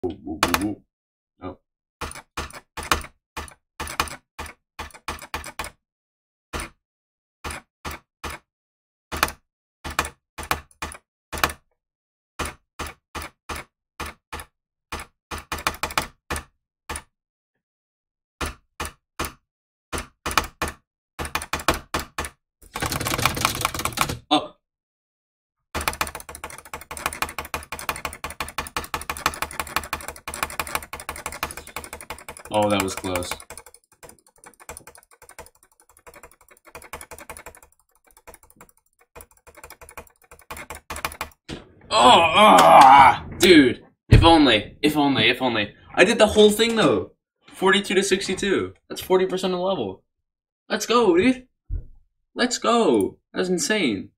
Oh. Oh. Oh, that was close. Oh, dude. If only. If only. If only. I did the whole thing though. 42 to 62. That's 40% of the level. Let's go, dude. Let's go. That's insane.